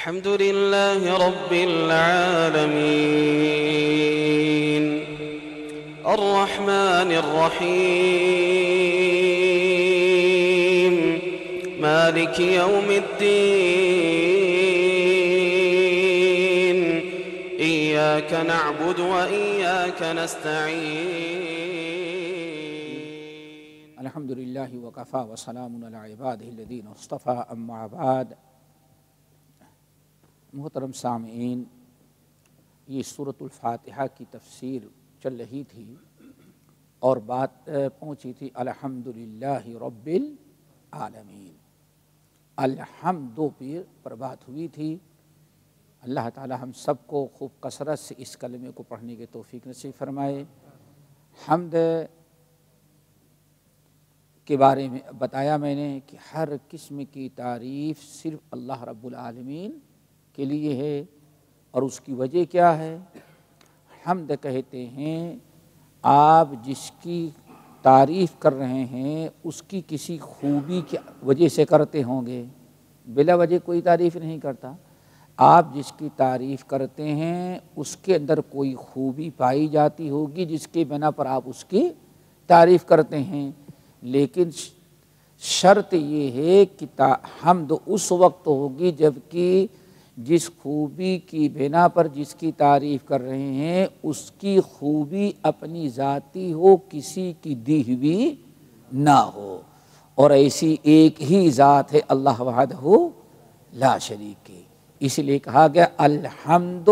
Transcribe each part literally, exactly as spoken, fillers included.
الحمد لله رب العالمين الرحمن الرحيم مالك يوم الدين إياك نعبد وإياك نستعين. الحمدللہ وکفی وسلام علی عبادہ الذین اصطفی اما بعد. محترم سامعین، یہ سورۃ الفاتحہ کی تفسیر چل رہی تھی اور بات پہنچی تھی الحمدللہ رب العالمین. الحمد پر بات ہوئی تھی. اللہ تعالی ہم سب کو خوب کثرت سے اس کلمے کو پڑھنے کی توفیق نصیب فرمائے. حمد کے بارے میں بتایا میں نے کہ ہر قسم کی تعریف صرف اللہ رب العالمین کے لیے ہے. اور اس کی وجہ کیا ہے؟ حمد کہتے ہیں آپ جس کی تعریف کر رہے ہیں اس کی کسی خوبی کی وجہ سے کرتے ہوں گے. بلا وجہ کوئی تعریف نہیں کرتا. آپ جس کی تعریف کرتے ہیں اس کے اندر کوئی خوبی پائی جاتی ہوگی جس کے بنا پر آپ اس کی تعریف کرتے ہیں. لیکن شرط یہ ہے کہ حمد اس وقت ہوگی جب کہ جس خوبی کی بنا پر جس کی تعریف کر رہے ہیں اس کی خوبی اپنی ذاتی ہو، کسی کی دی ہوئی نہ ہو. اور ایسی ایک ہی ذات ہے اللہ وحدہ لا شریک ہے. اس لیے کہا گیا الحمد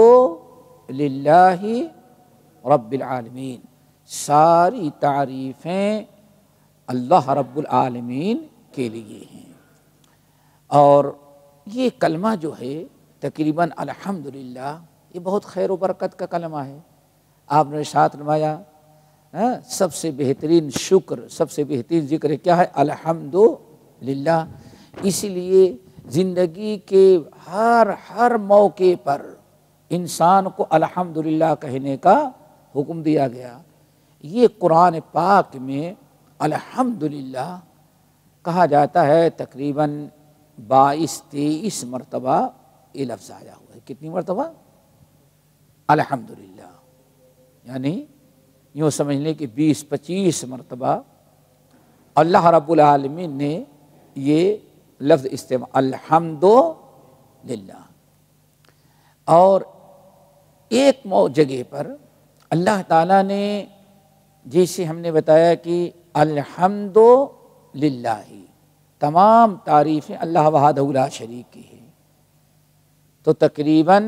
للہ رب العالمین. ساری تعریفیں اللہ رب العالمین کے لیے ہیں. اور یہ کلمہ جو ہے تقریباً الحمدللہ یہ بہت خیر و برکت کا کلمہ ہے. آپ نے ارشاد فرمایا سب سے بہترین شکر، سب سے بہترین ذکر کیا ہے؟ الحمدللہ. اس لیے زندگی کے ہر ہر موقع پر انسان کو الحمدللہ کہنے کا حکم دیا گیا. یہ قرآن پاک میں الحمدللہ کہا جاتا ہے تقریباً بائیس تیئیس مرتبہ یہ لفظ آیا ہوا ہے. کتنی مرتبہ؟ الحمدللہ. یعنی یوں سمجھ لیں کہ بیس پچیس مرتبہ اللہ رب العالمین نے یہ لفظ استعمال الحمدللہ. اور ایک مو جگہ پر اللہ تعالیٰ نے جیسے ہم نے بتایا کہ الحمدللہ تمام تعریفیں اللہ وحدہ لا شریک کی ہیں، تو تقریباً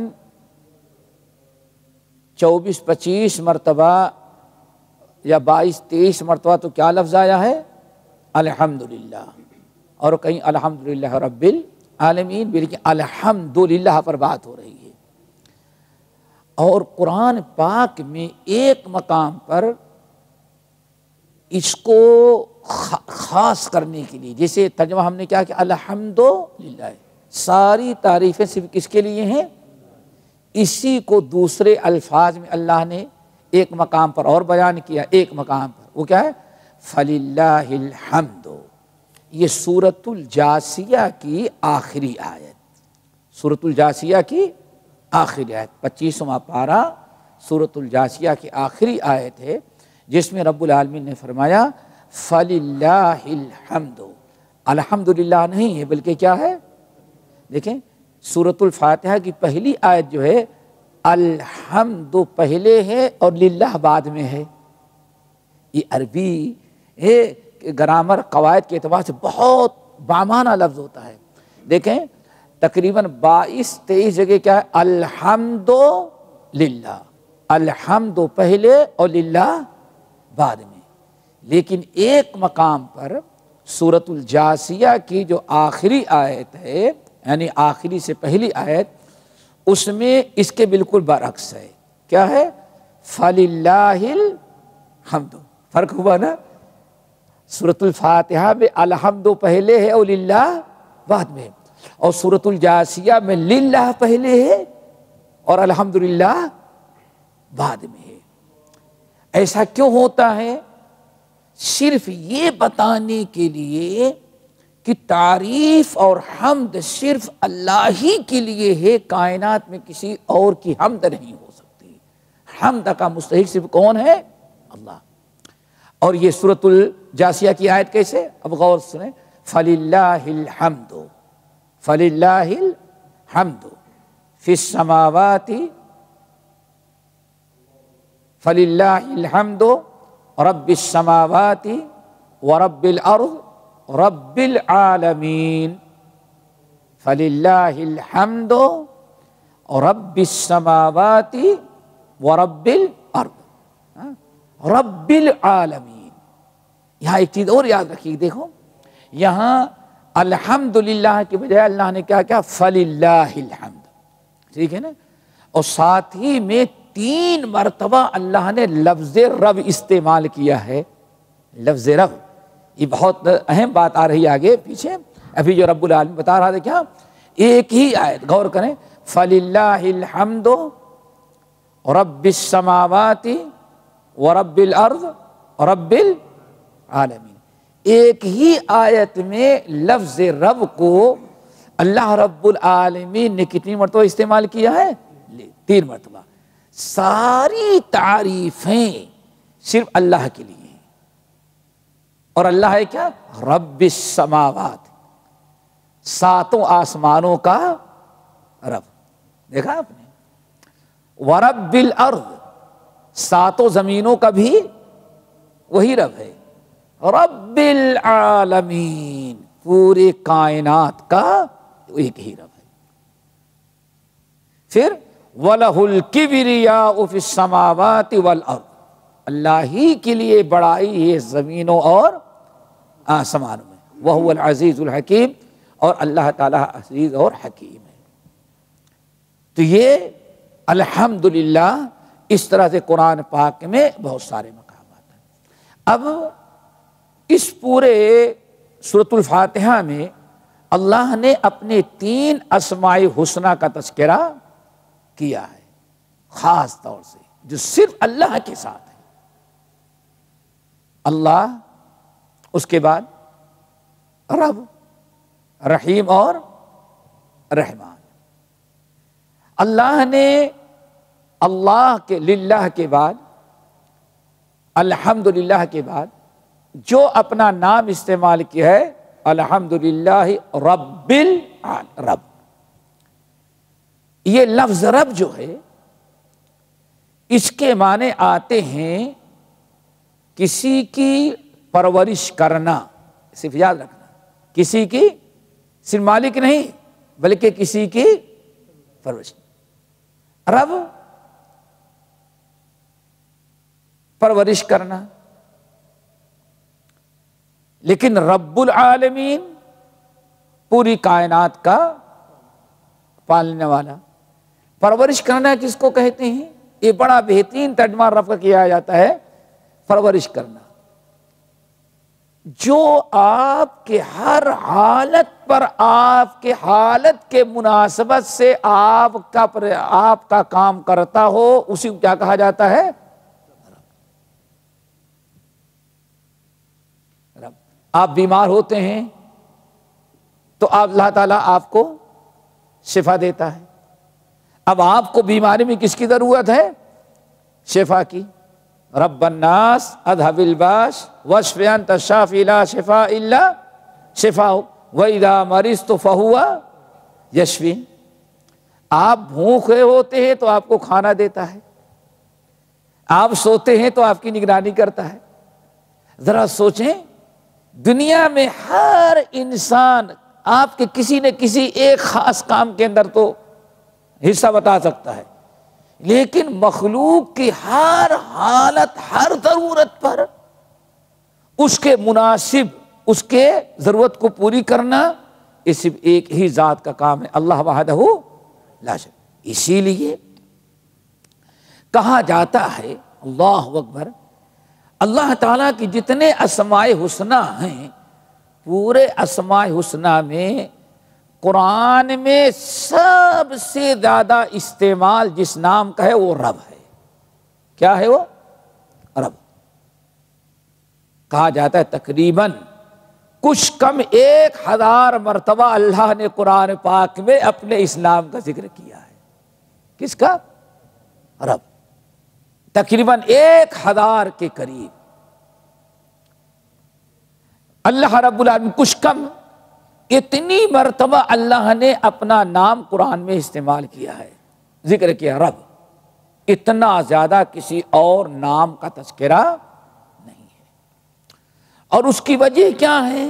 چوبیس پچیس مرتبہ یا بائیس تیئیس مرتبہ تو کیا لفظ آیا ہے؟ الحمدللہ. اور کہیں الحمدللہ رب العالمین، بلکہ الحمدللہ پر بات ہو رہی ہے. اور قرآن پاک میں ایک مقام پر اس کو خاص کرنے کے لیے جیسے ترجمہ ہم نے کیا کہ الحمدللہ ساری تعریفیں صرف کس کے لیے ہیں؟ اسی کو دوسرے الفاظ میں اللہ نے ایک مقام پر اور بیان کیا. ایک مقام پر وہ کیا ہے؟ فللہ الحمد. یہ سورۃ الجاثیہ کی آخری آیت، سورۃ الجاثیہ کی آخری آیت پچیسواں پارہ سورۃ الجاثیہ کی آخری آیت ہے، جس میں رب العالمین نے فرمایا فللہ الحمد. الحمدللہ نہیں ہے بلکہ کیا ہے؟ دیکھیں سورۃ الفاتحہ کی پہلی آیت جو ہے الحمد پہلے ہے اور للہ بعد میں ہے. یہ عربی گرامر قواعد کے اعتبار سے بہت بامانہ لفظ ہوتا ہے. دیکھیں تقریباً بائیس تیئیس جگہ کیا ہے؟ الحمدللہ. الحمد پہلے اور للہ بعد میں. لیکن ایک مقام پر سورۃ الجاثیہ کی جو آخری آیت ہے، یعنی آخری سے پہلی آیت، اس میں اس کے بالکل برعکس ہے. کیا ہے؟ فللہ الحمد. فرق ہوا نا؟ سورۃ الفاتحہ میں الحمد پہلے ہے اور للہ بعد میں، اور سورۃ الجاثیہ میں للہ پہلے ہے اور الحمدللہ بعد میں ہے. ایسا کیوں ہوتا ہے؟ صرف یہ بتانے کے لیے کہ تعریف اور حمد صرف اللہ ہی کے لیے ہے، کائنات میں کسی اور کی حمد نہیں ہو سکتی. حمد کا مستحق صرف کون ہے؟ اللہ. اور یہ سورۃ الجاثیہ کی آیت کیسے؟ اب غور سنیں. فَلِلَّهِ الْحَمْدُ فَلِلَّهِ الْحَمْدُ فِي السَّمَاوَاتِ فَلِلَّهِ الْحَمْدُ رَبِّ السَّمَاوَاتِ وَرَبِّ الْأَرْضِ رب العالمین. فللہ الحمد رب السماوات ورب الارض رب العالمین. یہاں ایک چیز اور یاد رکھیے، دیکھو یہاں الحمدللہ کی بجائے اللہ نے کیا کیا؟ فللہ الحمد. ٹھیک ہے نا؟ اور ساتھ ہی میں تین مرتبہ اللہ نے لفظ رب استعمال کیا ہے. لفظ رب یہ بہت اہم بات آ رہی ہے آگے پیچھے. ابھی جو رب العالمین بتا رہا تھا کیا؟ ایک ہی آیت غور کریں. فَلِلَّهِ الْحَمْدُ رَبِّ السَّمَاوَاتِ وَرَبِّ الْأَرْضِ رَبِّ الْعَالَمِينَ. ایک ہی آیت میں لفظ رب کو اللہ رب العالمین نے کتنی مرتبہ استعمال کیا ہے؟ تین مرتبہ. ساری تعریفیں صرف اللہ کے لیے، اور اللہ ہے کیا؟ رب السماوات، ساتوں آسمانوں کا رب. دیکھا آپ نے؟ ورب الارض، ساتوں زمینوں کا بھی وہی رب ہے. رب العالمین، پورے کائنات کا ایک ہی رب ہے. پھر وَلَهُ الْكِبْرِيَاءُ فِي السَّمَاوَاتِ وَالْأَرْضِ، اللہ ہی کے لیے بڑائی ہے زمینوں اور آسمانوں میں. وَهُوَ الْعَزِيزُ الْحَكِيمُ، اور اللہ تعالیٰ عزیز اور حکیم ہے. تو یہ الحمدللہ اس طرح سے قرآن پاک میں بہت سارے مقامات ہیں. اب اس پورے سورۃ الفاتحہ میں اللہ نے اپنے تین اسماء حسنی کا تذکرہ کیا ہے خاص طور سے، جو صرف اللہ کے ساتھ ہے. اللہ، اس کے بعد رب، رحیم اور رحمان. اللہ نے اللہ کے للہ کے بعد، الحمدللہ کے بعد جو اپنا نام استعمال کیا ہے الحمدللہ رب العالمین. رب، یہ لفظ رب جو ہے اس کے معنی آتے ہیں کسی کی پرورش کرنا. صرف یاد رکھنا، کسی کی صرف مالک نہیں بلکہ کسی کی پرورش. رب پرورش کرنا، لیکن رب العالمین پوری کائنات کا پالنے والا. پرورش کرنا کس کو کہتے ہیں؟ یہ بڑا بہترین ترجمہ رب کا کیا جاتا ہے پرورش کرنا. جو آپ کے ہر حالت پر آپ کے حالت کے مناسبت سے آپ کا پر آپ کا کام کرتا ہو، اسی کو کیا کہا جاتا ہے؟ رب. آپ بیمار ہوتے ہیں تو اللہ تعالیٰ آپ کو شفا دیتا ہے. اب آپ کو بیماری میں کس کی ضرورت ہے؟ شفا کی. رب الناس اذهب الباس واشف انت الشافي لا شفاء الا شفاؤك واذا مرضت فهو یشفین. آپ بھوکے ہوتے ہیں تو آپ کو کھانا دیتا ہے، آپ سوتے ہیں تو آپ کی نگرانی کرتا ہے. ذرا سوچیں، دنیا میں ہر انسان آپ کے کسی نہ کسی ایک خاص کام کے اندر تو حصہ بتا سکتا ہے، لیکن مخلوق کی ہر حالت، ہر ضرورت پر اس کے مناسب اس کے ضرورت کو پوری کرنا یہ صرف ایک ہی ذات کا کام ہے، اللہ وحدہ لا شریک. اسی لیے کہا جاتا ہے اللہ اکبر، اللہ تعالیٰ کی جتنے اسماء حسنی ہیں، پورے اسماء حسنی میں قرآن میں سب سے زیادہ استعمال جس نام کا ہے وہ رب ہے. کیا ہے وہ؟ رب. کہا جاتا ہے تقریباً کچھ کم ایک ہزار مرتبہ اللہ نے قرآن پاک میں اپنے اسلام کا ذکر کیا ہے. کس کا؟ رب. تقریباً ایک ہزار کے قریب اللہ رب العالمین کچھ کم اتنی مرتبہ اللہ نے اپنا نام قرآن میں استعمال کیا ہے، ذکر کیا رب. اتنا زیادہ کسی اور نام کا تذکرہ نہیں ہے. اور اس کی وجہ کیا ہے؟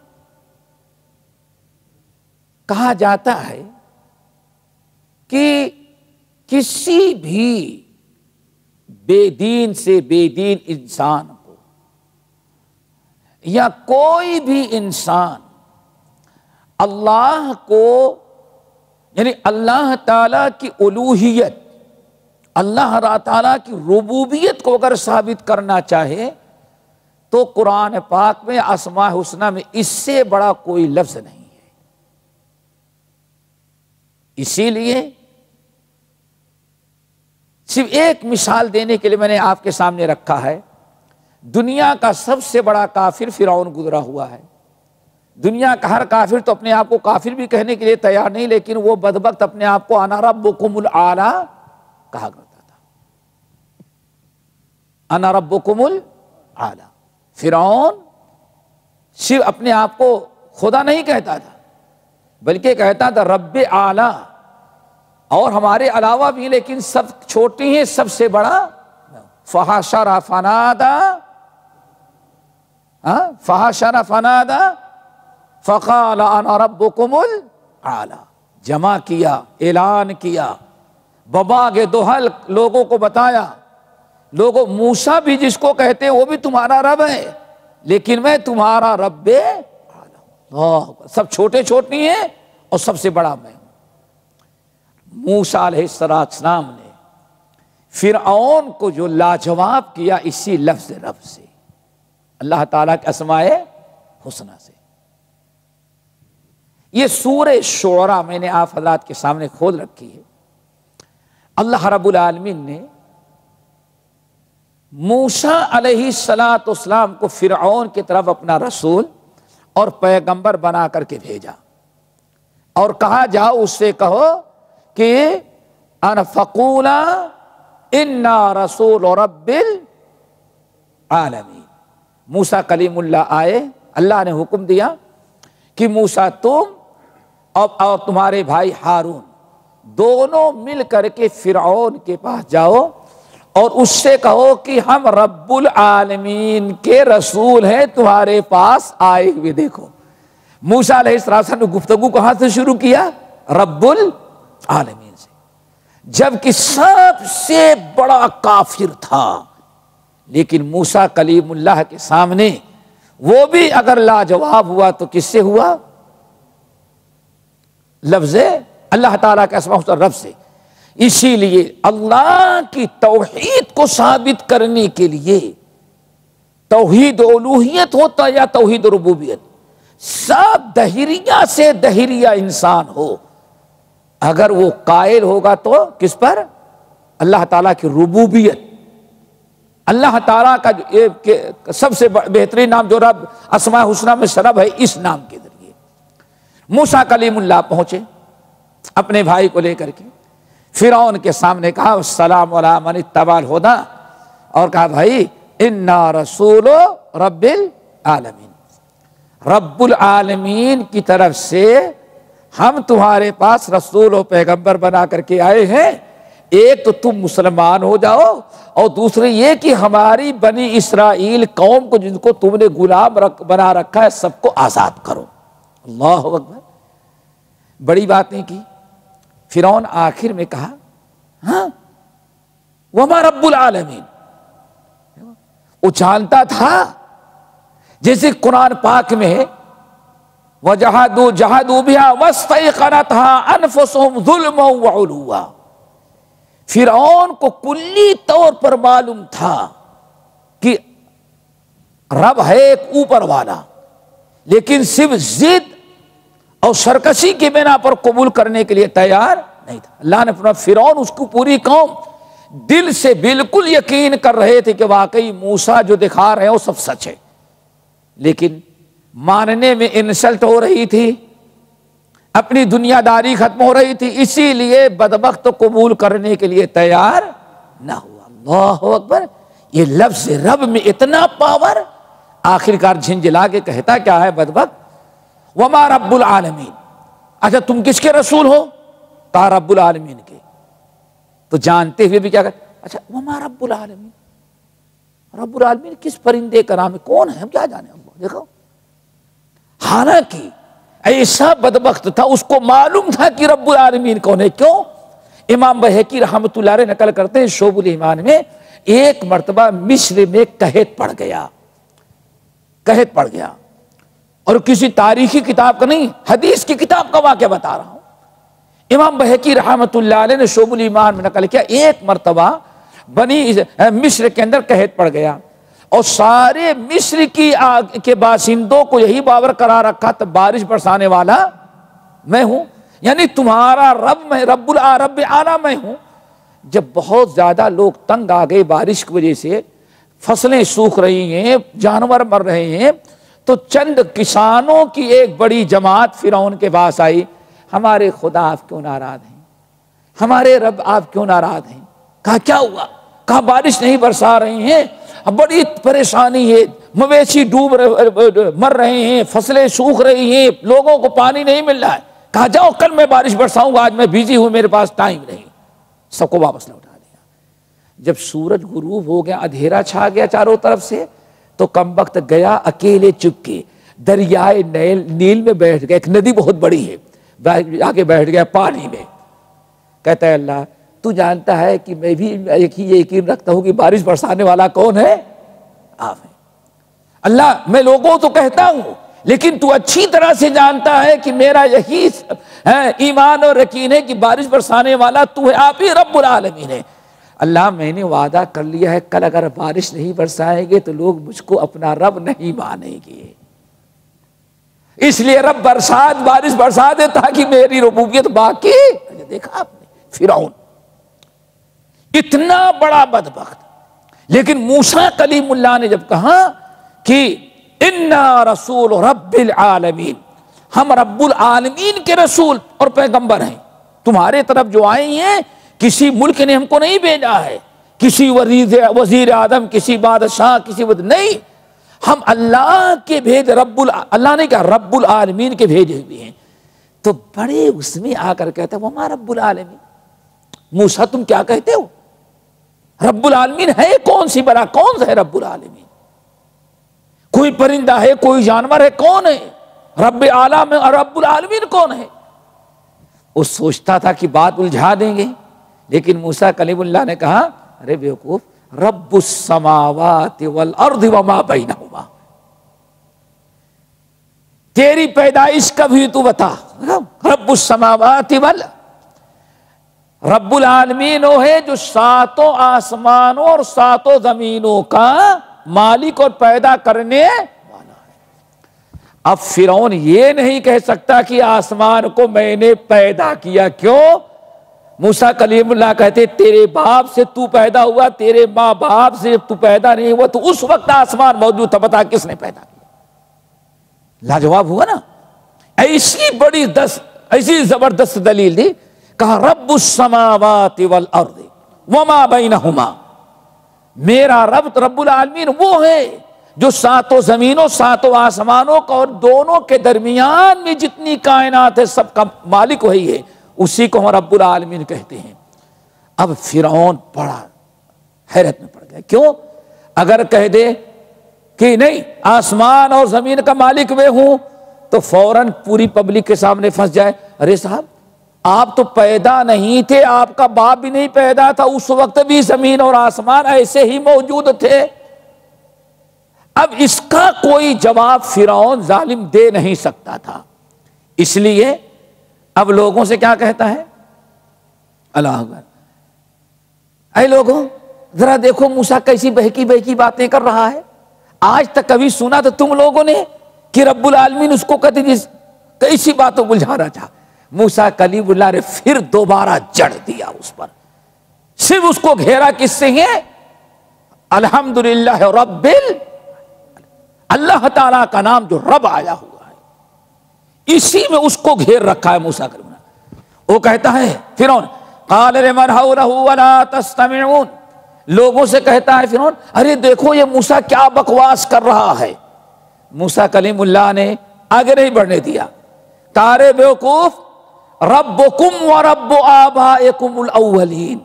کہا جاتا ہے کہ کسی بھی بے دین سے بے دین انسان کو یا کوئی بھی انسان اللہ کو یعنی اللہ تعالی کی الوہیت، اللہ تعالیٰ کی ربوبیت کو اگر ثابت کرنا چاہے تو قرآن پاک میں اسماء حسنی میں اس سے بڑا کوئی لفظ نہیں ہے. اسی لیے صرف ایک مثال دینے کے لیے میں نے آپ کے سامنے رکھا ہے. دنیا کا سب سے بڑا کافر فرعون گزرا ہوا ہے. دنیا کا ہر کافر تو اپنے آپ کو کافر بھی کہنے کے لیے تیار نہیں، لیکن وہ بدبخت اپنے آپ کو انا ربکم الاعلی کہا کرتا تھا. انا ربکم الاعلی. فرعون صرف اپنے آپ کو خدا نہیں کہتا تھا بلکہ کہتا تھا رب اعلی، اور ہمارے علاوہ بھی لیکن سب چھوٹی ہیں، سب سے بڑا. فحشر فنادا فحشر فنادا فقال انا ربکم الاعلی. جمع کیا، اعلان کیا، بباغ دوحل لوگوں کو بتایا. لوگوں موسیٰ بھی جس کو کہتے ہیں وہ بھی تمہارا رب ہے، لیکن میں تمہارا رب اعلی. سب چھوٹے چھوٹی ہیں اور سب سے بڑا میں ہوں. موسیٰ علیہ السلام نے فرعون کو جو لاجواب کیا اسی لفظ رب سے، اللہ تعالیٰ کے اسماء حسنی سے. یہ سورہ شعراء میں نے آپ حضرات کے سامنے کھول رکھی ہے. اللہ رب العالمین نے موسیٰ علیہ الصلاۃ والسلام کو فرعون کی طرف اپنا رسول اور پیغمبر بنا کر کے بھیجا اور کہا جاؤ اس سے کہو کہ ان فقولا انا رسول رب العالمین. موسیٰ کلیم اللہ آئے، اللہ نے حکم دیا کہ موسیٰ تم اور تمہارے بھائی ہارون دونوں مل کر کے فرعون کے پاس جاؤ اور اس سے کہو کہ ہم رب العالمین کے رسول ہیں، تمہارے پاس آئے ہوئے. دیکھو موسیٰ علیہ السلام نے گفتگو کہاں سے شروع کیا؟ رب العالمین سے، جبکہ سب سے بڑا کافر تھا. لیکن موسیٰ کلیم اللہ کے سامنے وہ بھی اگر لاجواب ہوا تو کس سے ہوا؟ لفظ اللہ تعالیٰ کا اسماء حسنی رب سے. اسی لیے اللہ کی توحید کو ثابت کرنے کے لیے توحید الوہیت ہوتا یا توحید ربوبیت، سب دہریہ سے دہریہ انسان ہو اگر وہ قائل ہوگا تو کس پر؟ اللہ تعالیٰ کی ربوبیت. اللہ تعالیٰ کا سب سے بہترین نام جو رب اسماء حسنی میں سے رب ہے، اس نام کے ذریعے موسیٰ کلیم اللہ پہنچے اپنے بھائی کو لے کر کے. فرعون کے سامنے کہا السلام علی من اتبع الہدی، اور کہا بھائی انا رسول رب العالمین، رب العالمین کی طرف سے ہم تمہارے پاس رسول و پیغمبر بنا کر کے آئے ہیں. ایک تو تم مسلمان ہو جاؤ اور دوسری یہ کہ ہماری بنی اسرائیل قوم کو جن کو تم نے غلام رکھ بنا رکھا ہے سب کو آزاد کرو. اللہ اکبر. بڑی بات نہیں کی. فرعون آخر میں کہا ہاں وما رب العالمین. وہ جانتا تھا جیسے قرآن پاک میں وجحدوا جحدوا بها واستيقنتها انفسهم ظلما وعلوا. فرعون کو کلی طور پر معلوم تھا کہ رب ہے ایک اوپر والا، لیکن صرف ضد اور سرکشی کی بنا پر قبول کرنے کے لیے تیار نہیں تھا. اللہ نے فرمایا فرعون اس کو پوری قوم دل سے بالکل یقین کر رہے تھے کہ واقعی موسیٰ جو دکھا رہے ہیں وہ سب سچ ہے، لیکن ماننے میں انسلٹ ہو رہی تھی، اپنی دنیا داری ختم ہو رہی تھی، اسی لیے بدبخت قبول کرنے کے لیے تیار نہ ہوا۔ اللہ اکبر، یہ لفظ رب میں اتنا پاور، آخر کار جھنجھلا کے کہتا کیا ہے بدبخت؟ وما رب العالمین، اچھا تم کس کے رسول ہو؟ کہا رب العالمین کے۔ تو جانتے ہوئے بھی کیا کہا؟ اچھا وما رب العالمین، رب العالمین کس پرندے کا نام ہے؟ کون ہے؟ ہم کیا جانے اللہ، دیکھو۔ حالانکہ ایسا بدبخت تھا، اس کو معلوم تھا کہ رب العالمین کون ہے۔ کیوں؟ امام بہقی رحمۃ اللہ علیہ نقل کرتے ہیں شعب الایمان میں، ایک مرتبہ مصر میں قحط پڑ گیا، قحط پڑ گیا، اور کسی تاریخی کتاب کا نہیں، حدیث کی کتاب کا واقعہ بتا رہا ہوں۔ امام بہقی رحمۃ اللہ علیہ نے شعب الایمان میں نقل کیا، ایک مرتبہ بنی مصر کے اندر قحط پڑ گیا، اور سارے مصر کی کے باشندوں کو یہی باور کرا رکھا تھا بارش برسانے والا میں ہوں، یعنی تمہارا رب میں، رب العرب اعلیٰ میں ہوں۔ جب بہت زیادہ لوگ تنگ آ گئے بارش کی وجہ سے، فصلیں سوکھ رہی ہیں، جانور مر رہے ہیں، تو چند کسانوں کی ایک بڑی جماعت فرعون کے پاس آئی، ہمارے خدا آپ کیوں ناراض ہیں، ہمارے رب آپ کیوں ناراض ہیں؟ کہا کیا ہوا؟ کہا بارش نہیں برسا رہے ہیں، بڑی پریشانی ہے، مویشی ڈوب مر رہے ہیں، فصلیں سوکھ رہی ہیں، لوگوں کو پانی نہیں مل رہا ہے۔ کہا جاؤ کل میں بارش برساؤں گا، آج میں بزی ہوں، میرے پاس ٹائم نہیں۔ سب کو واپس لوٹا دیا۔ جب سورج غروب ہو گیا، اندھیرا چھا گیا چاروں طرف سے، تو کم وقت گیا اکیلے چپ کے دریائے نیل نیل میں بیٹھ گیا، ایک ندی بہت بڑی ہے، جا کے بیٹھ گیا پانی میں۔ کہتا ہے اللہ تو جانتا ہے کہ میں بھی ایک ہی یقین رکھتا ہوں کہ بارش برسانے والا کون ہے؟ آپ ہیں۔ اللہ میں لوگوں تو کہتا ہوں، لیکن تو اچھی طرح سے جانتا ہے کہ میرا یہی ایمان اور یقین ہے کہ بارش برسانے والا تو ہے، آپ ہی رب العالمین ہے۔ اللہ میں نے وعدہ کر لیا ہے، کل اگر بارش نہیں برسائیں گے تو لوگ مجھ کو اپنا رب نہیں مانیں گے، اس لیے رب برسات بارش برسا دے تاکہ میری ربوبیت باقی۔ دیکھا آپ نے فرعون اتنا بڑا بدبخت، لیکن موسیٰ کلیم اللہ نے جب کہا کہ انا رسول رب العالمین، ہم رب العالمین کے رسول اور پیغمبر ہیں، تمہارے طرف جو آئے ہیں کسی ملک نے ہم کو نہیں بھیجا ہے، کسی وزیر اعظم، کسی بادشاہ، کسی ود... نہیں، ہم اللہ کے بھیج رب ال... اللہ نے کہا رب العالمین کے بھیجے ہوئے ہیں۔ تو بڑے اس میں آ کر کہتا وما رب العالمین، موسیٰ تم کیا کہتے ہو؟ رب العالمین ہے کون سی بلا، کون سا ہے رب العالمین؟ کوئی پرندہ ہے، کوئی جانور ہے، کون ہے رب اعلیٰ میں؟ اور رب العالمین کون ہے؟ وہ سوچتا تھا کہ بات الجھا دیں گے، لیکن موسیٰ کلیم اللہ نے کہا ارے بیوقوف، رب السماوات والارض وما بینہما، تیری پیدائش کبھی تو بتا، رب السماوات والارض، رب العالمین وہ ہے جو ساتوں آسمانوں اور ساتوں زمینوں کا مالک اور پیدا کرنے والا ہے۔ اب فرعون یہ نہیں کہہ سکتا کہ آسمان کو میں نے پیدا کیا، کیوں؟ موسیٰ کلیم اللہ کہتے تیرے باپ سے تو پیدا ہوا، تیرے ماں باپ سے تو پیدا نہیں ہوا، تو اس وقت آسمان موجود تھا، بتا کس نے پیدا کیا؟ لاجواب ہوا نا۔ ایسی بڑی دس ایسی زبردست دلیل دی، کہا رب السماوات والارض وما بینہما، میرا رب رب العالمین وہ ہے جو ساتوں زمینوں ساتوں آسمانوں کا اور دونوں کے درمیان میں جتنی کائنات ہے سب کا مالک وہی ہے، اسی کو ہم رب العالمین کہتے ہیں۔ اب فرعون بڑا حیرت میں پڑ گیا، کیوں؟ اگر کہہ دے کہ نہیں آسمان اور زمین کا مالک میں ہوں تو فوراً پوری پبلک کے سامنے پھنس جائے، ارے صاحب آپ تو پیدا نہیں تھے، آپ کا باپ بھی نہیں پیدا تھا، اس وقت بھی زمین اور آسمان ایسے ہی موجود تھے۔ اب اس کا کوئی جواب فرعون ظالم دے نہیں سکتا تھا، اس لیے اب لوگوں سے کیا کہتا ہے؟ اللہ اکبر، اے لوگوں ذرا دیکھو موسیٰ کیسی بہکی بہکی باتیں کر رہا ہے، آج تک کبھی سنا تو تم لوگوں نے کہ رب العالمین اس کو کہتے جس کیسی باتوں کو الجھانا چاہا۔ موسیٰ کلیم اللہ نے پھر دوبارہ جڑ دیا اس پر، صرف اس کو گھیرا کس سے ہے؟ الحمدللہ رب ال اللہ تعالیٰ کا نام جو رب آیا ہوا ہے اسی میں اس کو گھیر رکھا ہے موسیٰ کلیم اللہ۔ وہ کہتا ہے فرعون قال لمن حولہ ولا تستمعون، لوگوں سے کہتا ہے فرعون ارے دیکھو یہ موسیٰ کیا بکواس کر رہا ہے۔ موسیٰ کلیم اللہ نے آگے نہیں بڑھنے دیا، کارے بیوقوف ربکم و رب آبائکم الاولین۔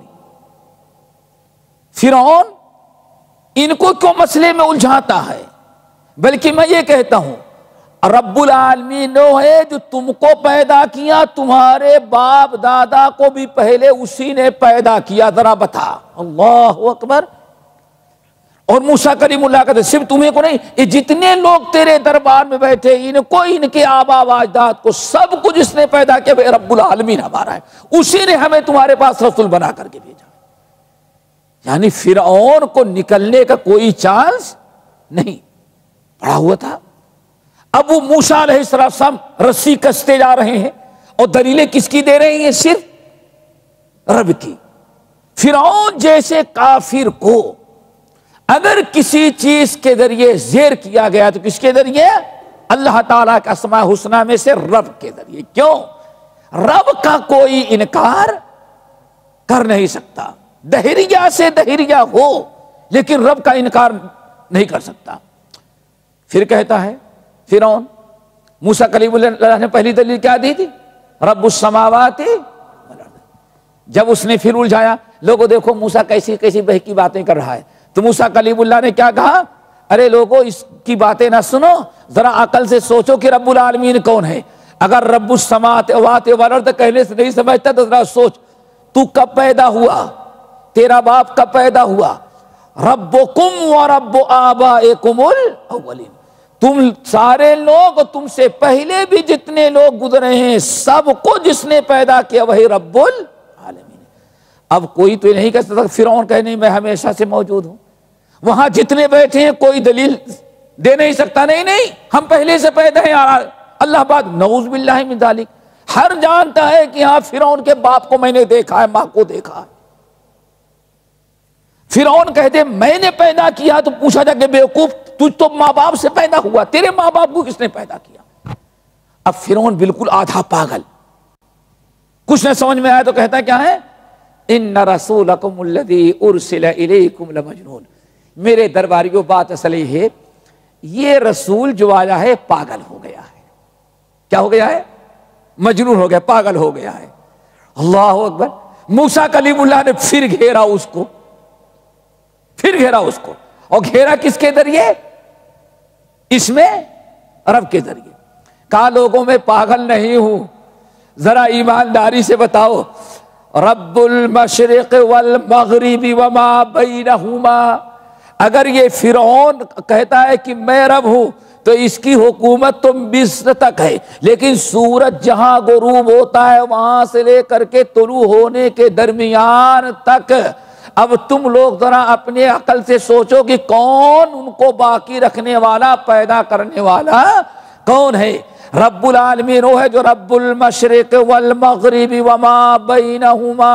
فرعون ان کو کیوں مسئلے میں الجھاتا ہے؟ بلکہ میں یہ کہتا ہوں رب العالمین وہ ہے جو تم کو پیدا کیا، تمہارے باپ دادا کو بھی پہلے اسی نے پیدا کیا، ذرا بتا۔ اللہ اکبر۔ اور موسیٰ کلیم اللہ کہتے صرف تمہیں کو نہیں، یہ جتنے لوگ تیرے دربار میں بیٹھے ان کو، ان کے آبا و اجداد کو، سب کچھ جس نے پیدا کیا وہ رب العالمین ہمارا ہے، اسی نے ہمیں تمہارے پاس رسول بنا کر کے بھیجا۔ یعنی فرعون کو نکلنے کا کوئی چانس نہیں پڑا ہوا تھا۔ اب وہ موسیٰ علیہ السلام رسی کستے جا رہے ہیں اور دلیلیں کس کی دے رہے ہیں؟ صرف رب کی۔ فرعون جیسے کافر کو اگر کسی چیز کے ذریعے زیر کیا گیا تو کس کے ذریعے؟ اللہ تعالیٰ کا اسماء حسنہ میں سے رب کے ذریعے۔ کیوں؟ رب کا کوئی انکار کر نہیں سکتا، دہریہ سے دہریہ ہو لیکن رب کا انکار نہیں کر سکتا۔ پھر کہتا ہے فرعون، موسیٰ کلیم اللہ نے پہلی دلیل کیا دی تھی؟ رب السماوات والارض۔ جب اس نے پھر الجھایا لوگوں دیکھو موسیٰ کیسی کیسی بہکی باتیں کر رہا ہے، تو موسیٰ کلیم اللہ نے کیا کہا؟ ارے لوگوں اس کی باتیں نہ سنو، ذرا عقل سے سوچو کہ رب العالمین کون ہے۔ اگر رب السماوات والارض کہنے سے نہیں سمجھتا تو ذرا سوچ تو کب پیدا ہوا، تیرا باپ کب پیدا ہوا؟ ربکم و رب آبائکم الاولین، تم سارے لوگ، تم سے پہلے بھی جتنے لوگ گزرے ہیں سب کو جس نے پیدا کیا وہی رب العالمین۔ اب کوئی تو نہیں کہہ سکتا فرعون کہ نہیں میں ہمیشہ سے موجود ہوں، وہاں جتنے بیٹھے ہیں کوئی دلیل دے نہیں سکتا، نہیں نہیں ہم پہلے سے پیدا ہیں اللہ بات، نعوذ باللہ من ذالک۔ ہر جانتا ہے کہ ہاں فرعون کے باپ کو میں نے دیکھا ہے، ماں کو دیکھا ہے۔ فرعون کہتے میں نے پیدا کیا تو پوچھا جا کہ بیوقوف تجھ تو ماں باپ سے پیدا ہوا، تیرے ماں باپ کو کس نے پیدا کیا؟ اب فرعون بالکل آدھا پاگل، کچھ نہ سمجھ میں آیا تو کہتا کیا ہے؟ ان رسولکم الذی ارسل الیکم لمجنون، میرے درباریوں بات اصل یہ ہے یہ رسول جو آیا ہے پاگل ہو گیا ہے۔ کیا ہو گیا ہے؟ مجنون ہو گیا، پاگل ہو گیا ہے۔ اللہ اکبر۔ موسیٰ کلیم اللہ نے پھر گھیرا اس کو، پھر گھیرا اس کو، اور گھیرا کس کے ذریعے؟ اس میں رب کے ذریعے۔ کہا لوگوں میں پاگل نہیں ہوں، ذرا ایمانداری سے بتاؤ رب المشرق والمغرب وما بینہما، اگر یہ فرعون کہتا ہے کہ میں رب ہوں تو اس کی حکومت تو مصر تک ہے، لیکن سورج جہاں غروب ہوتا ہے وہاں سے لے کر کے طلوع ہونے کے درمیان تک، اب تم لوگ ذرا اپنے عقل سے سوچو کہ کون ان کو باقی رکھنے والا، پیدا کرنے والا کون ہے؟ رب العالمین وہ ہے جو رب المشرق والمغرب وما بینہما۔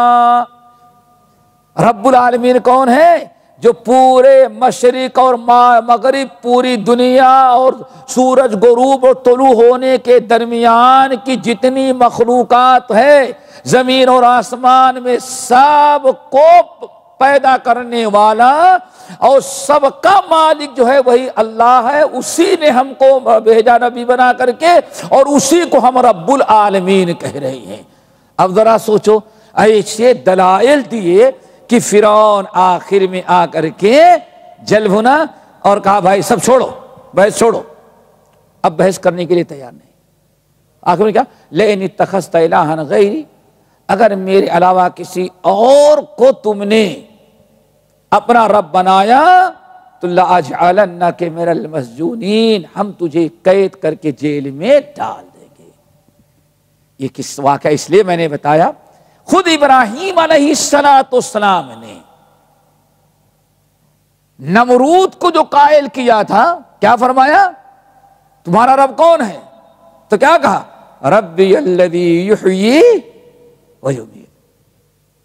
رب العالمین کون ہے؟ جو پورے مشرق اور مغرب، پوری دنیا اور سورج غروب اور طلوع ہونے کے درمیان کی جتنی مخلوقات ہے زمین اور آسمان میں سب کو پیدا کرنے والا اور سب کا مالک جو ہے وہی اللہ ہے، اسی نے ہم کو بھیجا نبی بنا کر کے اور اسی کو ہم رب العالمین کہہ رہے ہیں۔ اب ذرا سوچو ایسے دلائل دیے کہ فرعون آخر میں آ کر کے جل بھنا اور کہا بھائی سب چھوڑو، بحث چھوڑو، اب بحث کرنے کے لیے تیار نہیں۔ آخر میں کیا؟ لئن اتخذت الہا غیری، اگر میرے علاوہ کسی اور کو تم نے اپنا رب بنایا تو لأجعلنک من المسجونین، ہم تجھے قید کر کے جیل میں ڈال دیں گے۔ یہ کس واقعہ اس لیے میں نے بتایا، خود ابراہیم علیہ السلام نے نمرود کو جو قائل کیا تھا کیا فرمایا؟ تمہارا رب کون ہے؟ تو کیا کہا؟ ربی الذی یحیی ویمیت۔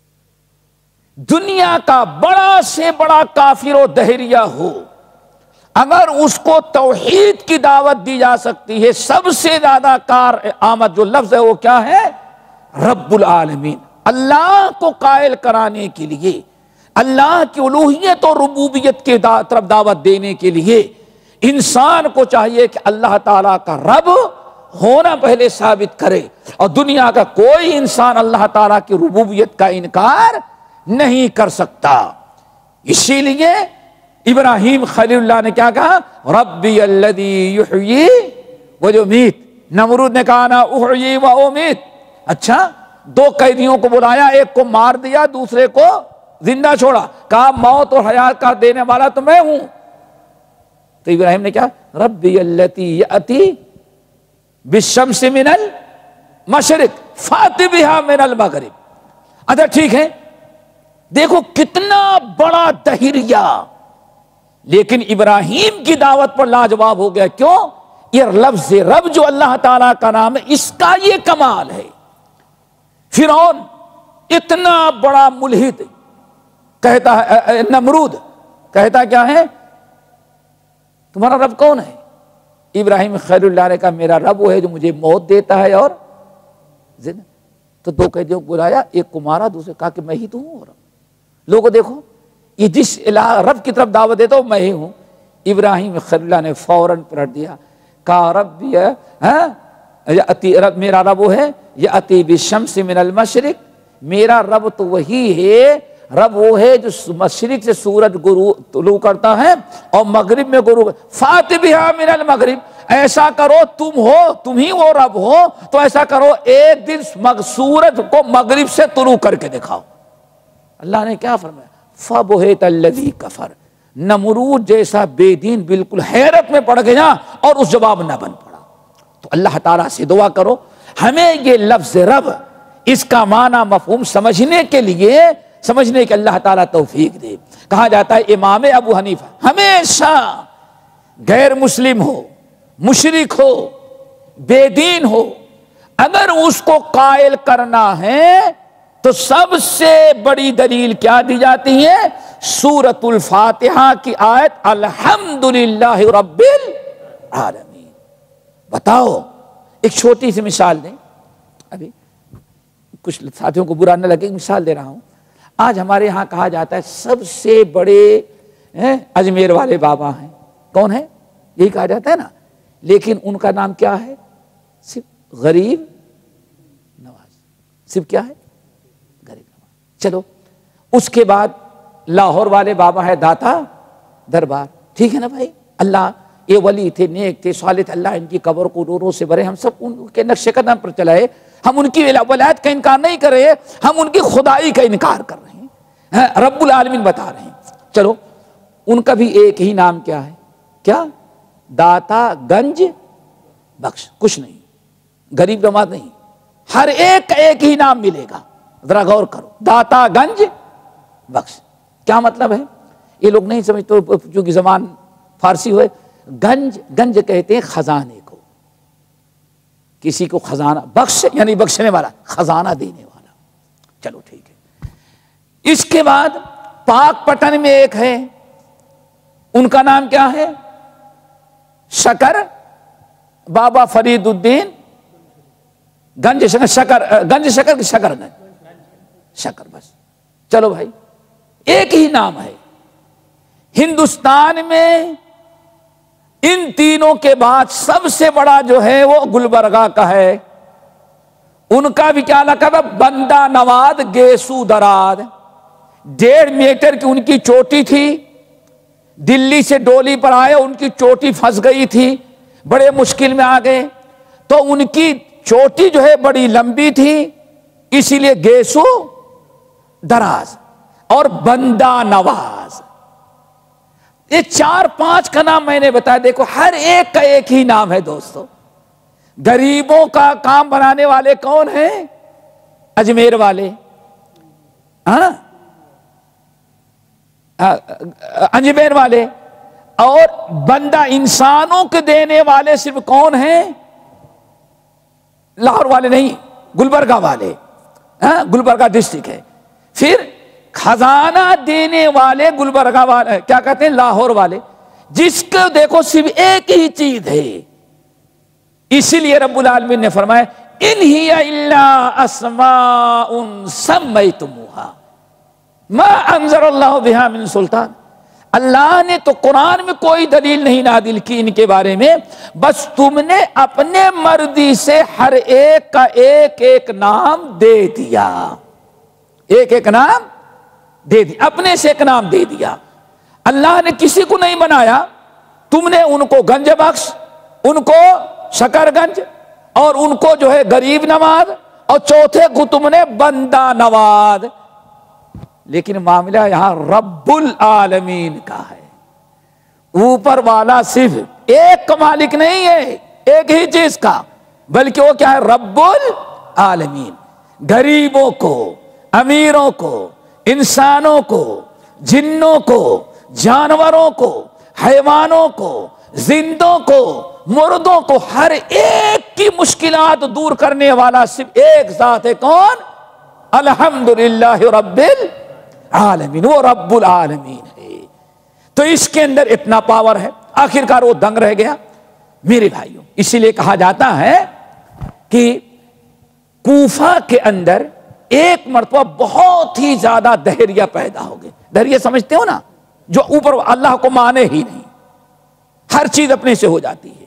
دنیا کا بڑا سے بڑا کافر و دہریہ ہو اگر اس کو توحید کی دعوت دی جا سکتی ہے، سب سے زیادہ کار آمد جو لفظ ہے وہ کیا ہے؟ رب العالمین، اللہ کو قائل کرانے کے لیے، اللہ کی الوہیت اور ربوبیت کے طرف دعوت دینے کے لیے انسان کو چاہیے کہ اللہ تعالیٰ کا رب ہونا پہلے ثابت کرے، اور دنیا کا کوئی انسان اللہ تعالیٰ کی ربوبیت کا انکار نہیں کر سکتا۔ اسی لیے ابراہیم خلیل اللہ نے کیا کہا؟ ربی الذی یحیی و یمیت۔ نمرود نے کہا نا احیی و امیت۔ اچھا، دو قیدیوں کو بلایا، ایک کو مار دیا، دوسرے کو زندہ چھوڑا، کہا موت اور حیات کا دینے والا تو میں ہوں۔ تو ابراہیم نے کیا؟ ربی الذی یأتی بالشمس من المشرق فأت بہا من المغرب۔ اچھا ٹھیک ہے، دیکھو کتنا بڑا دہریہ، لیکن ابراہیم کی دعوت پر لاجواب ہو گیا۔ کیوں؟ یہ لفظ رب جو اللہ تعالیٰ کا نام ہے، اس کا یہ کمال ہے۔ فرعون اتنا بڑا ملحد کہتا ہے، نمرود کہتا کیا ہے؟ تمہارا رب کون ہے؟ ابراہیم خیر اللہ نے کہا میرا رب وہ ہے جو مجھے موت دیتا ہے اور زندہ۔ تو دو قیدیوں کو بلایا، ایک کو مارا، دوسرے کہا کہ میں ہی تو ہوں اور لوگوں دیکھو یہ جس رب کی طرف دعوت دیتا ہوں میں ہی ہوں۔ ابراہیم خیر اللہ نے فوراً پلٹ دیا، کہا رب رب میرا رب وہ ہے یأتی بالشمس من المشرق، میرا رب تو وہی ہے، رب وہ ہے جو مشرق سے سورج طلوع کرتا ہے اور مغرب میں غروب۔ فات بہا من المغرب، ایسا کرو تم ہو، تم ہی وہ رب ہو تو ایسا کرو ایک دن سورج کو مغرب سے طلوع کر کے دکھاؤ۔ اللہ نے کیا فرمایا؟ فَبُهِتَ الَّذِي كَفَرَ، نمرود جیسا بے دین بالکل حیرت میں پڑ گیا اور اس جواب نہ بن پڑا۔ تو اللہ تعالیٰ سے دعا کرو ہمیں یہ لفظ رب، اس کا معنی مفہوم سمجھنے کے لیے، سمجھنے کے اللہ تعالیٰ توفیق دے۔ کہا جاتا ہے امام ابو حنیفہ ہمیشہ غیر مسلم ہو، مشرک ہو، بے دین ہو، اگر اس کو قائل کرنا ہے تو سب سے بڑی دلیل کیا دی جاتی ہے؟ سورۃ الفاتحہ کی آیت الحمدللہ رب العالمین۔ بتاؤ، ایک چھوٹی سی مثال دیں، ابھی کچھ ساتھیوں کو برا نہ لگے، مثال دے رہا ہوں۔ آج ہمارے ہاں کہا جاتا ہے سب سے بڑے اجمیر والے بابا ہیں، کون ہے؟ یہی کہا جاتا ہے نا، لیکن ان کا نام کیا ہے؟ صرف غریب نواز۔ صرف کیا ہے؟ غریب نواز۔ چلو اس کے بعد لاہور والے بابا ہے داتا دربار، ٹھیک ہے نا بھائی؟ اللہ یہ ولی تھے، نیک تھے، صالح تھے، اللہ ان کی قبر کو نوروں سے بھرے، ہم سب ان کے نقش قدم پر چلائے، ہم ان کی ولایت کا انکار نہیں کر رہے، ہم ان کی خدائی کا انکار کر رہے ہیں، رب العالمین بتا رہے ہیں۔ چلو ان کا بھی ایک ہی نام کیا ہے؟ کیا؟ داتا گنج بخش، کچھ نہیں، غریب نواز نہیں، ہر ایک کا ایک ہی نام ملے گا۔ ذرا غور کرو، داتا گنج بخش کیا مطلب ہے؟ یہ لوگ نہیں سمجھتے چونکہ زبان فارسی ہوئے۔ گنج گنج کہتے ہیں خزانے کو، کسی کو خزانہ، بخش یعنی بخشنے والا، خزانہ دینے والا۔ چلو ٹھیک ہے۔ اس کے بعد پاک پٹن میں ایک ہے، ان کا نام کیا ہے؟ شکر بابا فرید الدین گنج شکر، شکر گنج شکر کی شکر گنج شکر، بس۔ چلو بھائی ایک ہی نام ہے۔ ہندوستان میں ان تینوں کے بعد سب سے بڑا جو ہے وہ گلبرگہ کا ہے، ان کا بھی کیا لقب ہے؟ بندہ نواز گیسو دراد۔ ڈیڑھ میٹر کی ان کی چوٹی تھی، دلی سے ڈولی پر آئے، ان کی چوٹی پھنس گئی تھی، بڑے مشکل میں آ گئے، تو ان کی چوٹی جو ہے بڑی لمبی تھی، اسی لیے گیسو دراز اور بندہ نواز۔ یہ چار پانچ کا نام میں نے بتایا، دیکھو ہر ایک کا ایک ہی نام ہے دوستو۔ غریبوں کا کام بنانے والے کون ہیں؟ اجمیر والے، ہاں اجمیر والے، اور بندہ انسانوں کے دینے والے صرف کون ہیں؟ لاہور والے نہیں، گلبرگہ والے، ہاں گلبرگہ ڈسٹرکٹ ہے۔ پھر خزانہ دینے والے گلبرگہ والے، کیا کہتے ہیں؟ لاہور والے۔ جس کو دیکھو صرف ایک ہی چیز ہے. اسی لیے رب العالمین نے فرمایا ان ہی الا اسماء سمیتموها ما انزل اللہ بها من سلطان. اللہ نے تو قرآن میں کوئی دلیل نہیں نازل کی ان کے بارے میں، بس تم نے اپنے مرضی سے ہر ایک کا ایک ایک نام دے دیا، ایک ایک نام دے دیا، اپنے سے ایک نام دے دیا. اللہ نے کسی کو نہیں بنایا، تم نے ان کو گنج بخش، ان کو شکر گنج، اور ان کو جو ہے غریب نواز، اور چوتھے کو تم نے بندہ نواز. لیکن معاملہ یہاں رب العالمین کا ہے. اوپر والا صرف ایک کا مالک نہیں ہے ایک ہی چیز کا، بلکہ وہ کیا ہے؟ رب العالمین. غریبوں کو، امیروں کو، انسانوں کو، جنوں کو، جانوروں کو، حیوانوں کو، زندوں کو، مردوں کو، ہر ایک کی مشکلات دور کرنے والا صرف ایک ذات ہے. کون؟ الحمدللہ رب العالمین. وہ رب العالمین ہے. تو اس کے اندر اتنا پاور ہے. آخرکار وہ دنگ رہ گیا. میرے بھائیوں، اسی لیے کہا جاتا ہے کہ کوفہ کے اندر ایک مرتبہ بہت ہی زیادہ دہریہ پیدا ہو گئے. دہریہ سمجھتے ہو نا؟ جو اوپر اللہ کو مانے ہی نہیں، ہر چیز اپنے سے ہو جاتی ہے.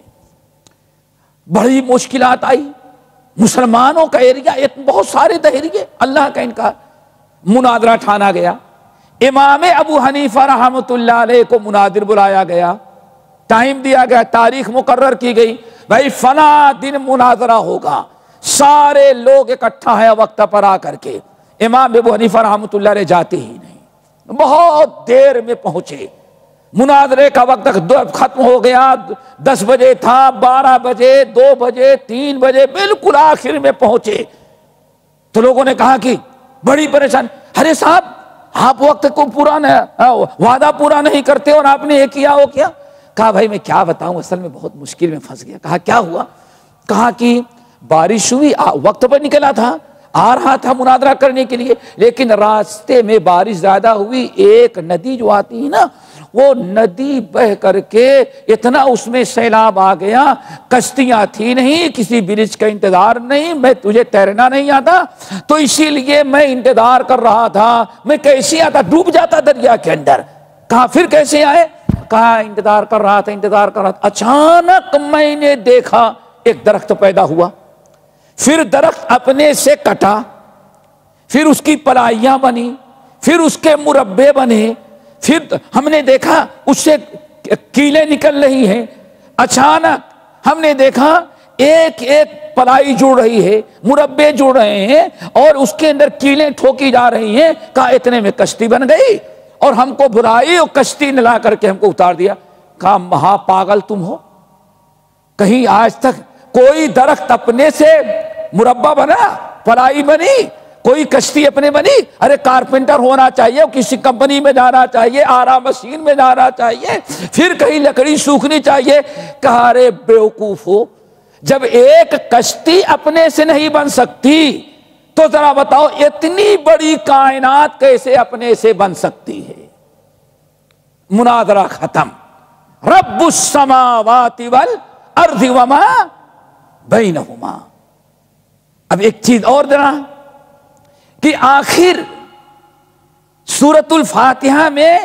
بڑی مشکلات آئی. مسلمانوں کا ایریا بہت سارے دہریے، اللہ کا انکار. مناظرہ ٹھانا گیا. امام ابو حنیفہ رحمۃ اللہ علیہ کو مناظر بلایا گیا، ٹائم دیا گیا، تاریخ مقرر کی گئی، بھائی فلاں دن مناظرہ ہوگا. سارے لوگ اکٹھا ہے وقت پر آ کر کے. امام ابو حنیفہ رحمۃ اللہ علیہ جاتے ہی نہیں، بہت دیر میں پہنچے. مناظرے کا وقت ختم ہو گیا. دس بجے تھا، بارہ بجے، دو بجے، تین بجے، بالکل آخر میں پہنچے. تو لوگوں نے کہا کہ بڑی پریشان، ارے صاحب آپ وقت کو پورا وعدہ پورا نہیں کرتے اور آپ نے یہ کیا وہ کیا. کہا بھائی میں کیا بتاؤں، اصل میں بہت مشکل میں پھنس گیا. کہا کیا ہوا؟ کہا کہ بارش ہوئی، وقت پر نکلا تھا، آ رہا تھا مناظرہ کرنے کے لیے، لیکن راستے میں بارش زیادہ ہوئی. ایک ندی جو آتی ہے نا، وہ ندی بہ کر کے اتنا اس میں سیلاب آ گیا، کشتیاں تھی نہیں، کسی برج کا انتظار نہیں، میں تجھے تیرنا نہیں آتا تو اسی لیے میں انتظار کر رہا تھا. میں کیسے آتا؟ ڈوب جاتا دریا کے اندر. کہا پھر کیسے آئے؟ کہا انتظار کر رہا تھا انتظار کر رہا تھا اچانک میں نے دیکھا ایک درخت پیدا ہوا. پھر درخت اپنے سے کٹا، پھر اس کی پلائیاں بنی، پھر اس کے مربے بنے، پھر ہم نے دیکھا اس سے کیلیں نکل رہی ہیں. اچانک ہم نے دیکھا ایک ایک پلائی جڑ رہی ہے، مربے جڑ رہے ہیں اور اس کے اندر کیلیں ٹھوکی جا رہی ہیں. کہا اتنے میں کشتی بن گئی اور ہم کو بلائی اور کشتی نے لا کر کے ہم کو اتار دیا. کہا مہا پاگل تم ہو، کہیں آج تک کوئی درخت اپنے سے مربع بنا، پلائی بنی، کوئی کشتی اپنے بنی؟ ارے کارپینٹر ہونا چاہیے، کسی کمپنی میں جانا چاہیے، آرا مشین میں جانا چاہیے، پھر کہیں لکڑی سوکھنی چاہیے. کہا ارے بیوقوف ہو، جب ایک کشتی اپنے سے نہیں بن سکتی تو ذرا بتاؤ اتنی بڑی کائنات کیسے اپنے سے بن سکتی ہے؟ مناظرہ ختم. رب السماوات والارض وما بینہما. اب ایک چیز اور ذرا کہ آخر سورۃ الفاتحہ میں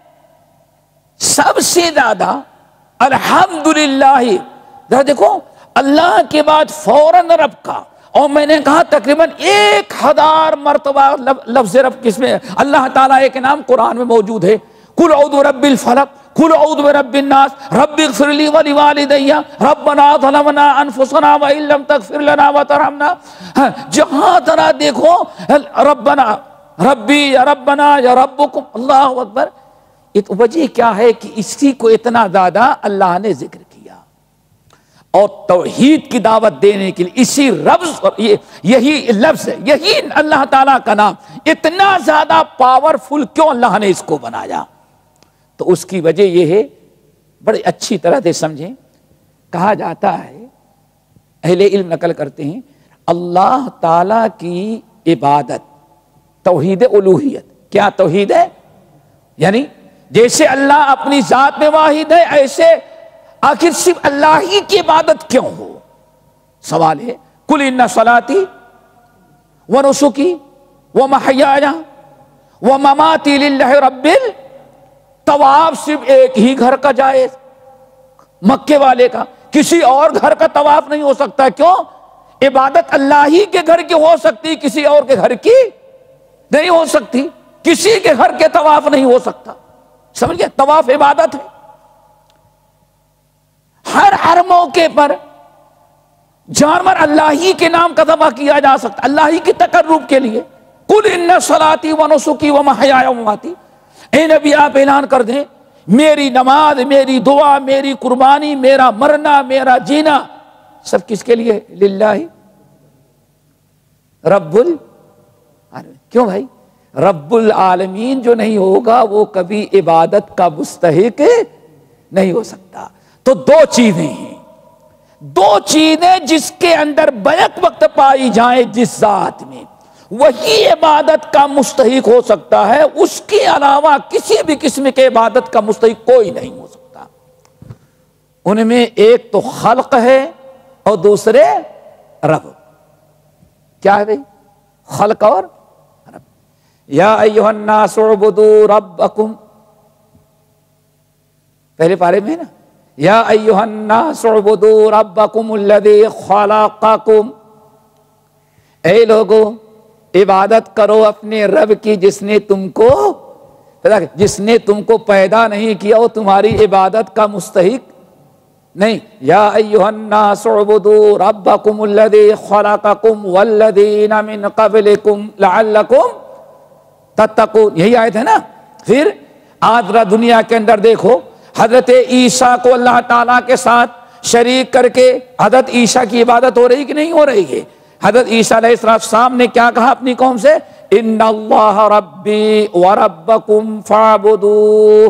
سب سے زیادہ الحمدللہ، ذرا دیکھو اللہ کے بعد فوراً رب کا، اور میں نے کہا تقریباً ایک ہزار مرتبہ لفظ رب کس میں اللہ تعالیٰ ایک نام قرآن میں موجود ہے. قل اعوذ برب الفلق، قل اعوذ برب الناس، رب اغفر لی ولوالدی، ربنا ظلمنا انفسنا وان لم تغفر لنا وترحمنا. جہاں ذرا دیکھو ربنا ربی یا ربنا یا ربکم. اللہ اکبر. وجہ کیا ہے کہ اسی کو اتنا زیادہ اللہ نے ذکر کیا اور توحید کی دعوت دینے کے لیے اسی لفظ، یہی لفظ ہے، یہی اللہ تعالیٰ کا نام اتنا زیادہ پاورفل کیوں اللہ نے اس کو بنایا؟ تو اس کی وجہ یہ ہے، بڑے اچھی طرح سے سمجھیں. کہا جاتا ہے، اہل علم نقل کرتے ہیں، اللہ تعالیٰ کی عبادت توحید الوہیت. کیا توحید ہے؟ یعنی جیسے اللہ اپنی ذات میں واحد ہے، ایسے آخر صرف اللہ ہی کی عبادت کیوں ہو؟ سوال ہے قل ان صلاتی ونسکی ومحیایا ومماتی للہ رب ال طواف صرف ایک ہی گھر کا جائز، مکے والے کا، کسی اور گھر کا طواف نہیں ہو سکتا۔ کیوں؟ عبادت اللہ ہی کے گھر کی ہو سکتی، کسی اور کے گھر کی نہیں ہو سکتی، کسی کے گھر کے طواف نہیں ہو سکتا۔ سمجھ گئے؟ طواف عبادت ہے۔ ہر ہر موقع پر جانور اللہ ہی کے نام کا ذبح کیا جا سکتا، اللہ ہی کی تقرب کے لیے۔ قل ان صلاتی ونسکی ومحیایا ومماتی، اے نبی آپ اعلان کر دیں میری نماز، میری دعا، میری قربانی، میرا مرنا، میرا جینا سب کس کے لیے؟ للہ رب العالمین۔ کیوں بھائی؟ رب العالمین جو نہیں ہوگا وہ کبھی عبادت کا مستحق نہیں ہو سکتا۔ تو دو چیزیں ہیں، دو چیزیں جس کے اندر بیک وقت پائی جائیں جس ذات میں، وہی عبادت کا مستحق ہو سکتا ہے، اس کے علاوہ کسی بھی قسم کے عبادت کا مستحق کوئی نہیں ہو سکتا۔ ان میں ایک تو خلق ہے اور دوسرے رب۔ کیا ہے بھائی؟ خلق اور رب۔ یا ایھا الناس اعبدوا ربکم، پہلے پارے میں ہے نا، یا ایھا الناس اعبدوا ربکم الذی خلقکم، اے لوگو عبادت کرو اپنے رب کی جس نے تم کو جس نے تم کو پیدا نہیں کیا، وہ تمہاری عبادت کا مستحق نہیں۔ یا ایھا الناس اعبدوا ربکم الذی خلقکم والذین من قبلکم لعلکم تتقون، یہی آیت ہے نا۔ پھر آج ذرا دنیا کے اندر دیکھو، حضرت عیسیٰ کو اللہ تعالیٰ کے ساتھ شریک کر کے حضرت عیسیٰ کی عبادت ہو رہی کہ نہیں ہو رہی ہے؟ حضرت عیسیٰ علیہ السلام نے کیا کہا اپنی قوم سے؟ ان اللہ ربی وربکم فاعبدوہ،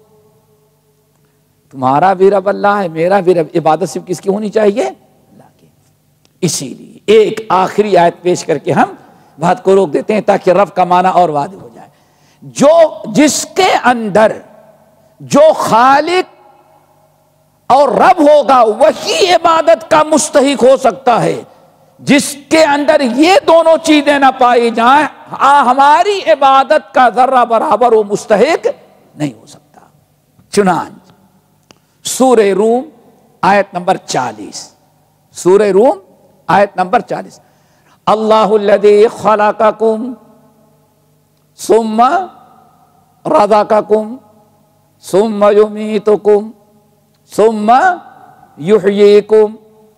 تمہارا بھی رب اللہ ہے، میرا بھی رب۔ عبادت صرف کس کی ہونی چاہیے؟ اللہ کی۔ اسی لیے ایک آخری آیت پیش کر کے ہم بات کو روک دیتے ہیں تاکہ رب کا معنی اور واضح ہو جائے۔ جو جس کے اندر جو خالق اور رب ہوگا وہی عبادت کا مستحق ہو سکتا ہے۔ جس کے اندر یہ دونوں چیزیں نہ پائی جائیں، ہماری عبادت کا ذرہ برابر وہ مستحق نہیں ہو سکتا۔ چنانچہ سورہ روم آیت نمبر چالیس، سورہ روم آیت نمبر چالیس، اللہ الذی خلقکم ثم رزقکم ثم یمیتکم ثم یحییکم،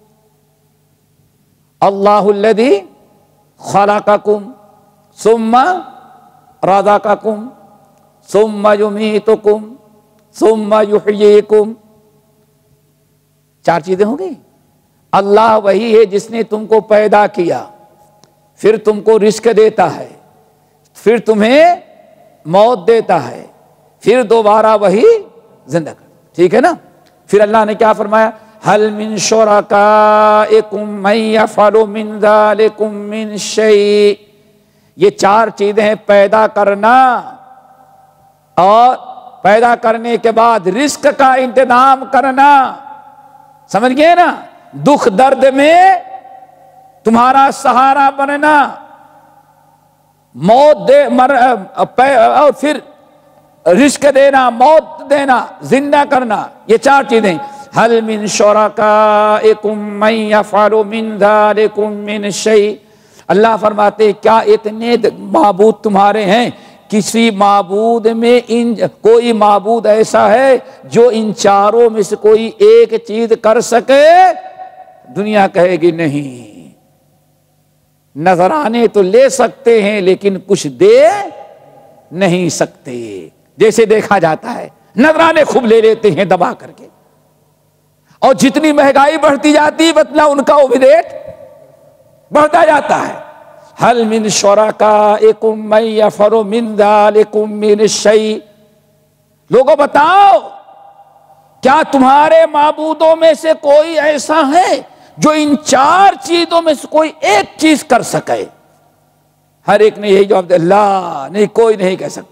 اللہ الذی خلقکم ثم رزقکم ثم یمیتکم ثم یحییکم، چار چیزیں ہوں گی۔ اللہ وہی ہے جس نے تم کو پیدا کیا، پھر تم کو رزق دیتا ہے، پھر تمہیں موت دیتا ہے، پھر دوبارہ وہی زندہ کر، ٹھیک ہے نا؟ پھر اللہ نے کیا فرمایا؟ هل من شرکائکم من یفعل من ذلکم من شیء، یہ چار چیزیں ہیں، پیدا کرنا اور پیدا کرنے کے بعد رزق کا انتظام کرنا، سمجھ گئے نا؟ دکھ درد میں تمہارا سہارا بننا، موت دے مر اور پھر رزق دینا، موت دینا، زندہ کرنا، یہ چار چیزیں۔ هل من شرکائکم من یفعل من ذلکم من شیء، اللہ فرماتے کیا اتنے معبود تمہارے ہیں، کسی معبود میں ان کوئی معبود ایسا ہے جو ان چاروں میں سے کوئی ایک چیز کر سکے؟ دنیا کہے گی نہیں، نذرانے تو لے سکتے ہیں لیکن کچھ دے نہیں سکتے۔ جیسے دیکھا جاتا ہے نذرانے خوب لے لیتے ہیں دبا کر کے، اور جتنی مہنگائی بڑھتی جاتی اتنا ان کا وہ ریٹ بڑھتا جاتا ہے۔ هل من شرکائکم من یفعل من ذلکم من شیء، لوگوں بتاؤ کیا تمہارے معبودوں میں سے کوئی ایسا ہے جو ان چار چیزوں میں سے کوئی ایک چیز کر سکے؟ ہر ایک نے یہی جواب دیا، لا، نہیں، کوئی نہیں کہہ سکتا۔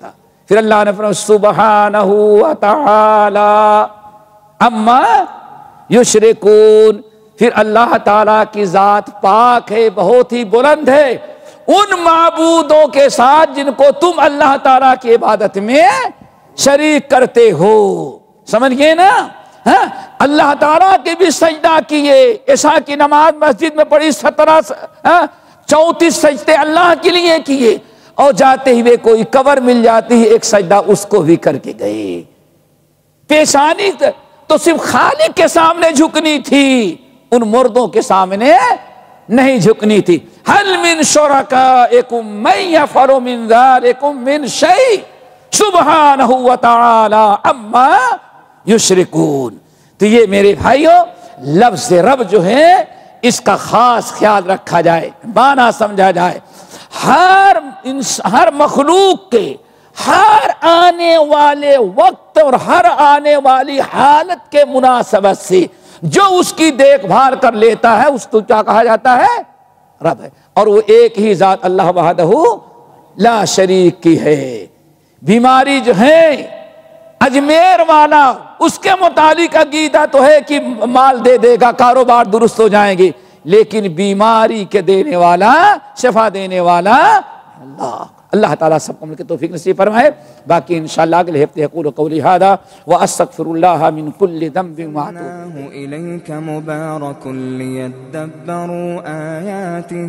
پھر اللہ نے فرمایا سبحانہ و تعالی اما یشرکون، پھر اللہ تعالیٰ کی ذات پاک ہے، بہت ہی بلند ہے ان معبودوں کے ساتھ جن کو تم اللہ تعالیٰ کی عبادت میں شریک کرتے ہو. سمجھ گئے نا؟ ہاں اللہ تعالیٰ کے بھی سجدہ کیے، عشاء کی نماز مسجد میں پڑھی، سترہ چونتیس سجدے اللہ کے لیے کیے، اور جاتے ہوئے کوئی قبر مل جاتی ہے ایک سجدہ اس کو بھی کر کے گئے. پیشانی تو صرف خالق کے سامنے جھکنی تھی، ان مردوں کے سامنے نہیں جھکنی تھی. هل من شرکائکم من یفعل من ذلکم من شیء سبحانہ وتعالی عما یشرکون. تو یہ میرے بھائیوں لفظ رب جو ہے اس کا خاص خیال رکھا جائے، معنی سمجھا جائے. ہر ہر مخلوق کے ہر آنے والے وقت اور ہر آنے والی حالت کے مناسبت سے جو اس کی دیکھ بھال کر لیتا ہے اس کو کیا کہا جاتا ہے؟ رب ہے. اور وہ ایک ہی ذات اللہ وحدہ لا شریک کی ہے. بیماری جو ہے اجمیر والا اس کے متعلق عقیدہ تو ہے کہ مال دے دے گا، کاروبار درست ہو جائیں گے، لیکن بیماری کے دینے والا، شفا دینے والا اللہ. اللہ تعالیٰ سب کو مل کے توفیق نصیب فرمائے. باقی انشاءاللہ اگلے ہفتے اقول قولی ھذا واستغفر اللہ من کل ذنب واتوب الیک مبارک لیدبروا آیاتہ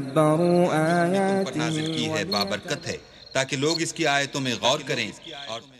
لیدبروا آیاتہ نازل کی ہے، بابرکت ہے تاکہ لوگ اس کی آیتوں میں غور کریں اور